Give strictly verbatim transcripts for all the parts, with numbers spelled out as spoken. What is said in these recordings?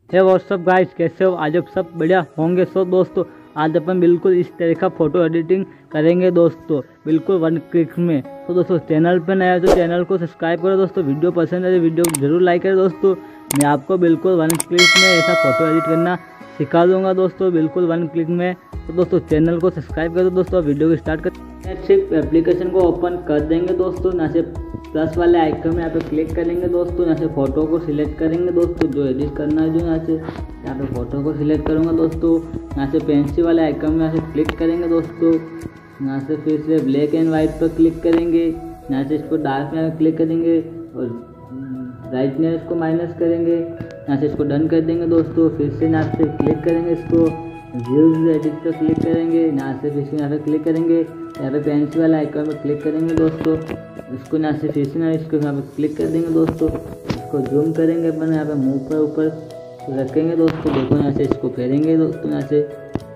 हे WhatsApp guys, कैसे हो? आज आप सब बढ़िया होंगे। सो दोस्तों, आज अपन बिल्कुल इस तरह का फोटो एडिटिंग करेंगे दोस्तों, बिल्कुल वन क्लिक में। तो दोस्तों, चैनल पर नया है तो चैनल को सब्सक्राइब करो दोस्तों। वीडियो पसंद है तो वीडियो जरूर लाइक करें दोस्तों। मैं आपको बिल्कुल वन क्लिक में ऐसा फोटो एडिट करना सिखा दूंगा दोस्तों, बिल्कुल वन क्लिक में। तो दोस्तों, चैनल को सब्सक्राइब करो दोस्तों। वीडियो को स्टार्ट कर सिर्फ एप्लीकेशन को ओपन कर देंगे दोस्तों। यहाँ से प्लस वाले आइकन में यहाँ पे क्लिक करेंगे दोस्तों। यहाँ से फोटो को सिलेक्ट करेंगे दोस्तों, जो एडिट करना है जो यहाँ से यहाँ पे फोटो को सिलेक्ट करूँगा दोस्तों। यहाँ से पेंसिल वाले आइकन में यहाँ से क्लिक करेंगे दोस्तों। यहाँ से फिर से ब्लैक एंड वाइट पर क्लिक करेंगे। यहाँ से इसको डार्क में क्लिक करेंगे और ब्राइटनेस को माइनस करेंगे। यहाँ से इसको डन कर देंगे दोस्तों। फिर से यहाँ से क्लिक करेंगे, इसको व्यूज एडिट पर क्लिक करेंगे। यहाँ से फिर से यहाँ पे क्लिक करेंगे, यहाँ पे पेंसिल वाला आइकन पर क्लिक करेंगे दोस्तों। इसको यहाँ से फिर से ना इसको यहाँ पे क्लिक कर देंगे दोस्तों। इसको जूम करेंगे अपन, यहाँ पे मुंह पर ऊपर रखेंगे दोस्तों। देखो यहाँ से इसको फेरेंगे दोस्तों। यहाँ से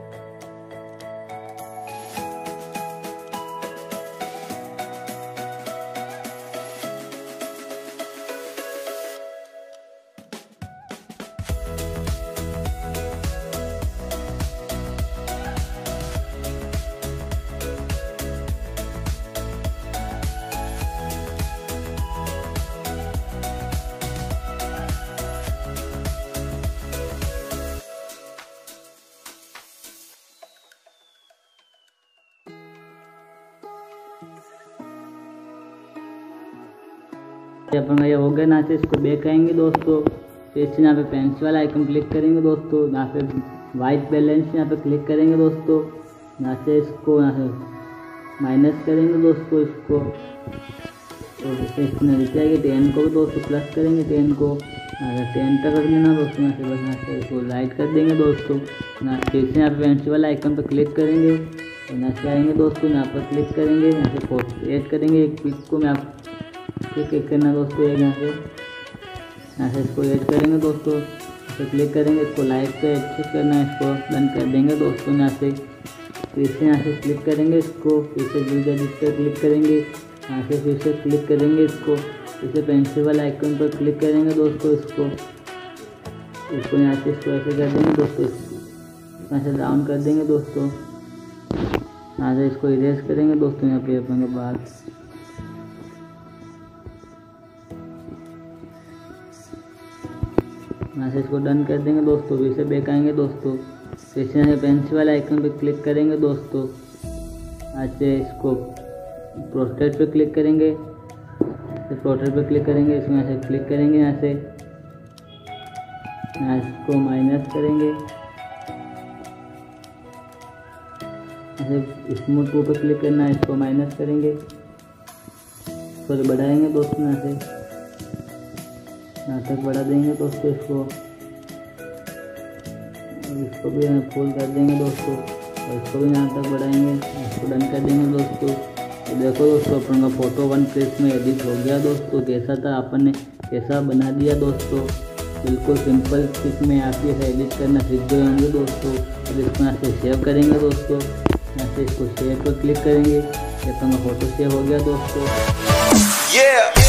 अपन ये हो गया। यहाँ से इसको बैक आएंगे दोस्तों। फिर से यहाँ पे पेंसिल वाला आइकन क्लिक करेंगे दोस्तों। यहाँ पे वाइट बैलेंस यहाँ पे क्लिक करेंगे दोस्तों। यहाँ से इसको यहाँ से माइनस करेंगे दोस्तों इसको। तो इसमें दिखाएगी टेन को भी दोस्तों प्लस करेंगे टेन को। यहाँ से टेन तक कर देना दोस्तों। यहाँ से बस यहाँ से इसको लाइट कर देंगे दोस्तों। यहाँ फिर से यहाँ पे पेंसिल वाला आइकन पर क्लिक करेंगे। यहाँ से आएंगे दोस्तों, यहाँ पर क्लिक करेंगे। यहाँ से फोटो ऐड करेंगे एक पिक को। मैं आप क्लिक करना दोस्तों एक यहाँ से यहाँ से इसको ऐड करेंगे दोस्तों। इसे क्लिक करेंगे, इसको लाइट पे अच्छे करना है, इसको डन कर देंगे दोस्तों। यहाँ से फिर से यहाँ से क्लिक करेंगे इसको। फिर से वीडियो जिस पर क्लिक करेंगे, यहाँ से फिर से क्लिक करेंगे इसको। फिर से पेंसिल वाले आइकन पर क्लिक करेंगे दोस्तों। इसको इसको यहाँ से इसको ऐसे कर देंगे दोस्तों। यहाँ से डाउन कर देंगे दोस्तों। यहाँ से इसको इरेज करेंगे दोस्तों। यहाँ पे अपन के बाद यहाँ से इसको डन कर देंगे दोस्तों। फिर से बैक आएंगे दोस्तों। फिर से यहाँ पेंसिल वाले आइकन पे क्लिक करेंगे दोस्तों। यहाँ से इसको पोर्ट्रेट पे क्लिक करेंगे। पोर्ट्रेट पे क्लिक करेंगे, इसमें यहाँ से क्लिक करेंगे। यहाँ से यहाँ इसको माइनस करेंगे। यहाँ से स्मूथ टू पे क्लिक करना है, इसको माइनस करेंगे। इसको बढ़ाएंगे दोस्तों। यहाँ से यहाँ तक बढ़ा देंगे दोस्तों इसको। इसको भी यहाँ फुल कर देंगे दोस्तों। और इसको भी यहाँ तक बढ़ाएंगे, इसको डन कर देंगे दोस्तों। तो देखो दोस्तों, अपन का फोटो वन क्लिक में एडिट हो गया दोस्तों। कैसा था, अपन ने कैसा बना दिया दोस्तों। बिल्कुल सिंपल ट्रिक में आप ये एडिट करना सीख गए होंगे दोस्तों। अब इसको यहाँ से सेव करेंगे दोस्तों। यहाँ से इसको सेव पर क्लिक करेंगे। अपन का फोटो सेव हो गया दोस्तों। yeah!